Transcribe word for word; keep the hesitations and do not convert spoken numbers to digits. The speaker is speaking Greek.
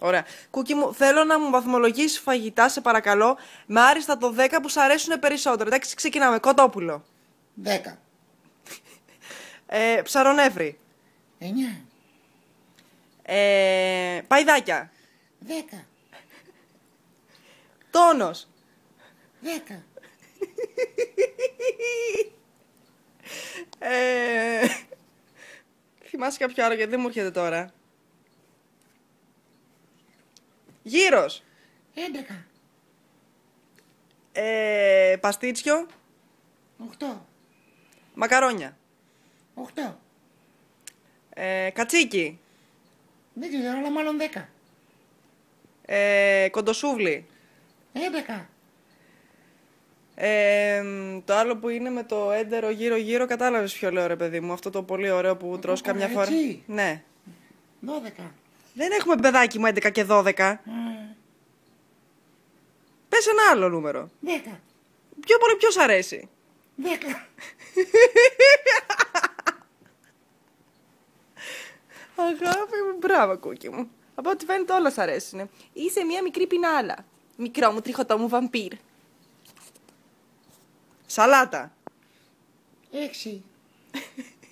Ωραία. Κούκι μου, θέλω να μου βαθμολογήσεις φαγητά, σε παρακαλώ, με άριστα το δέκα που σου αρέσουν περισσότερο. Εντάξει, ξεκινάμε. Κοτόπουλο. δέκα. Ε, ψαρονέφρι. εννιά. Ε, παϊδάκια. δέκα. Τόνος. δέκα. ε, θυμάσαι κάποιο άλλο γιατί δεν μου έρχεται τώρα. Γύρος. έντεκα. Ε, παστίτσιο. οκτώ. Μακαρόνια. οκτώ. Ε, κατσίκι. Δεν ξέρω, αλλά μάλλον δέκα. Ε, κοντοσούβλι. έντεκα. Ε, το άλλο που είναι με το έντερο γύρω-γύρω, κατάλαβες ποιο λέω, ρε παιδί μου. Αυτό το πολύ ωραίο που τρως καμιά φορά. Ναι. δώδεκα. Δεν έχουμε, παιδάκι μου, έντεκα και δώδεκα. Α, Πες ένα άλλο νούμερο. δέκα. Πιο πολύ ποιος αρέσει. δέκα. Αγάπη μου, μπράβο Κούκι μου. Από ό,τι φαίνεται όλα σ' αρέσουν. Είσαι μια μικρή πινάλα. Μικρό μου, τριχωτό μου βαμπύρ. Σαλάτα. έξι.